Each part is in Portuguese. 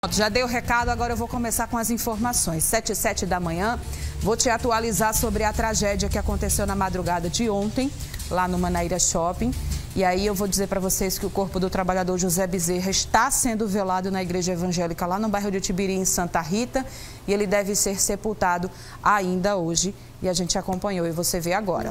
Já dei o recado, agora eu vou começar com as informações. 7h07 da manhã, vou te atualizar sobre a tragédia que aconteceu na madrugada de ontem, lá no Manaíra Shopping. E aí eu vou dizer para vocês que o corpo do trabalhador José Bezerra está sendo velado na igreja evangélica lá no bairro de Tibiri, em Santa Rita. E ele deve ser sepultado ainda hoje. E a gente acompanhou e você vê agora.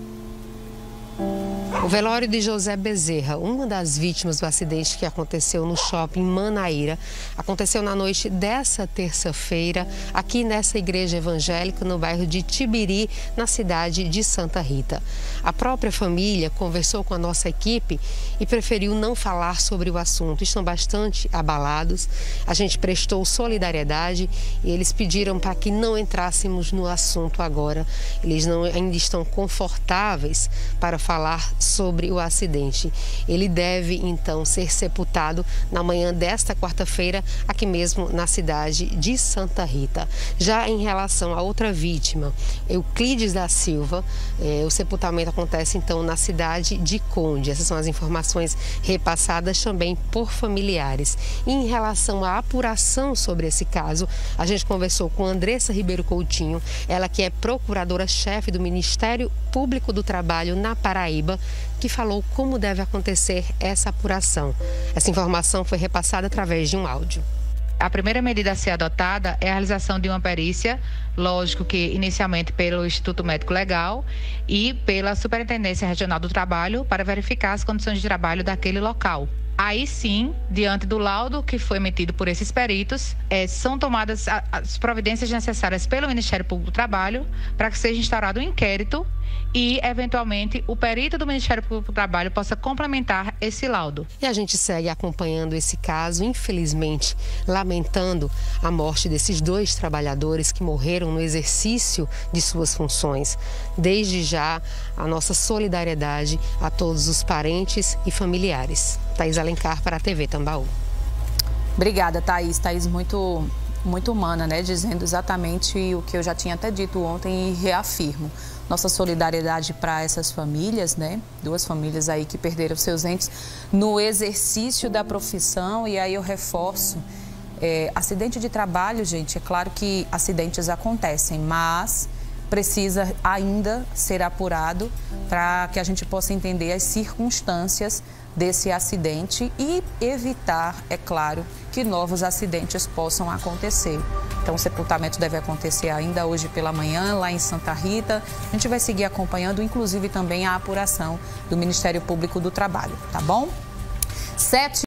O velório de José Bezerra, uma das vítimas do acidente que aconteceu no shopping Manaíra, aconteceu na noite dessa terça-feira, aqui nessa igreja evangélica, no bairro de Tibiri, na cidade de Santa Rita. A própria família conversou com a nossa equipe e preferiu não falar sobre o assunto. Estão bastante abalados, a gente prestou solidariedade e eles pediram para que não entrássemos no assunto agora. Eles ainda estão confortáveis para falar sobre o acidente. Ele deve, então, ser sepultado na manhã desta quarta-feira, aqui mesmo na cidade de Santa Rita. Já em relação a outra vítima, Euclides da Silva, o sepultamento acontece, então, na cidade de Conde. Essas são as informações repassadas também por familiares. E em relação à apuração sobre esse caso, a gente conversou com Andressa Ribeiro Coutinho, ela que é procuradora-chefe do Ministério Público do Trabalho na Paraíba, que falou como deve acontecer essa apuração. Essa informação foi repassada através de um áudio. A primeira medida a ser adotada é a realização de uma perícia, lógico que inicialmente pelo Instituto Médico Legal e pela Superintendência Regional do Trabalho, para verificar as condições de trabalho daquele local. Aí sim, diante do laudo que foi emitido por esses peritos, são tomadas as providências necessárias pelo Ministério Público do Trabalho para que seja instaurado um inquérito e, eventualmente, o perito do Ministério Público do Trabalho possa complementar esse laudo. E a gente segue acompanhando esse caso, infelizmente, lamentando a morte desses dois trabalhadores que morreram no exercício de suas funções. Desde já, a nossa solidariedade a todos os parentes e familiares. Thaís Alencar para a TV Tambaú. Obrigada, Thaís. Thaís muito humana, né? Dizendo exatamente o que eu já tinha até dito ontem e reafirmo. Nossa solidariedade para essas famílias, né? Duas famílias aí que perderam seus entes no exercício da profissão. E aí eu reforço, acidente de trabalho, gente, é claro que acidentes acontecem, mas precisa ainda ser apurado para que a gente possa entender as circunstâncias desse acidente e evitar, é claro, que novos acidentes possam acontecer. Então, o sepultamento deve acontecer ainda hoje pela manhã, lá em Santa Rita. A gente vai seguir acompanhando, inclusive, também a apuração do Ministério Público do Trabalho, tá bom? 7